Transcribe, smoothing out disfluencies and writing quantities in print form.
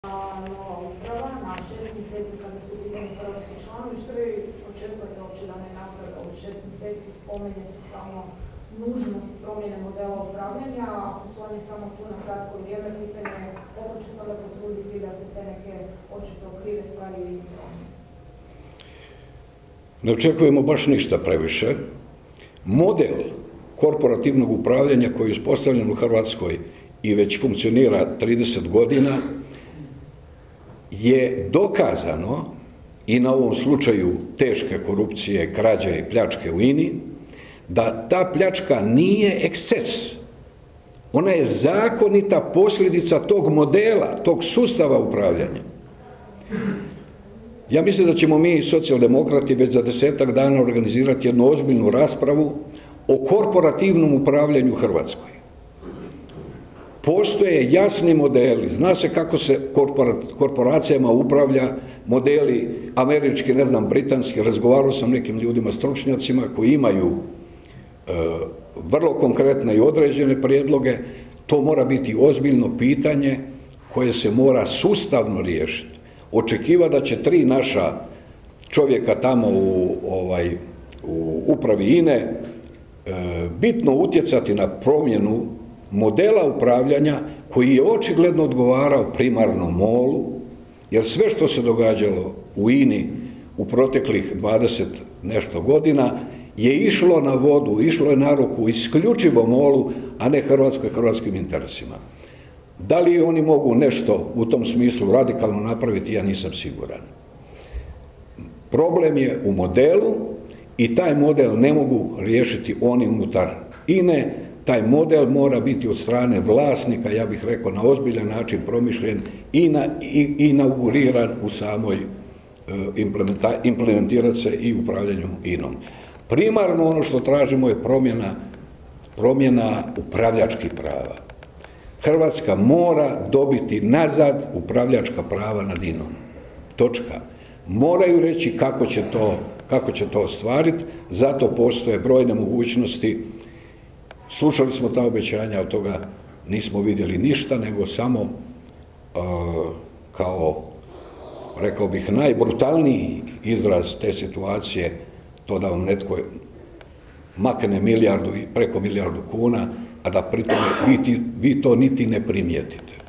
nova uprava na 6 mjeseci kada su pitani hrvatski članovi. Što vi očekujete uopće da ne naprave od 6 mjeseci? Spomenje se stalno nužnost promjene modela upravljanja, ako su oni samo tu na kratko vrijeme, pitanje je koliko će se onda potruditi da se te neke očito krive stvari u njih promjene. Ne očekujemo baš ništa previše. Model korporativnog upravljanja koji je uspostavljen u Hrvatskoj i već funkcionira 30 godina je dokazano i na ovom slučaju teške korupcije, krađe i pljačke u INI, da ta pljačka nije eksces. Ona je zakonita posljedica tog modela, tog sustava upravljanja. Ja mislim da ćemo mi, socijaldemokrati, već za 10-ak dana organizirati jednu ozbiljnu raspravu o korporativnom upravljanju Hrvatskoj. Postoje jasni modeli, zna se kako se korporacijama upravlja, modeli američki, ne znam, britanski, razgovarao sam nekim ljudima, stručnjacima koji imaju vrlo konkretne i određene prijedloge. To mora biti ozbiljno pitanje koje se mora sustavno riješiti. Očekiva da će 3 naša čovjeka tamo u upravi INE bitno utjecati na promjenu modela upravljanja koji je očigledno odgovarao primarno MOL-u, jer sve što se događalo u INI u proteklih 20 nešto godina je išlo na vodu, išlo je na ruku isključivo MOL-u, a ne Hrvatskoj i hrvatskim interesima. Da li oni mogu nešto u tom smislu radikalno napraviti, ja nisam siguran. Problem je u modelu i taj model ne mogu riješiti oni unutar INE. Taj model mora biti od strane vlasnika, ja bih rekao, na ozbiljan način promišljen i inauguriran u samoj implementirati se i upravljanju INom. Primarno ono što tražimo je promjena upravljačkih prava. Hrvatska mora dobiti nazad upravljačka prava nad INom. Točka. Moraju reći kako će to ostvariti, zato postoje brojne mogućnosti. Slušali smo ta obećanja, od toga nismo vidjeli ništa, nego samo kao, rekao bih, najbrutalniji izraz te situacije, to da vam netko makne milijardu i preko milijardu kuna, a da pritom vi to niti ne primijetite.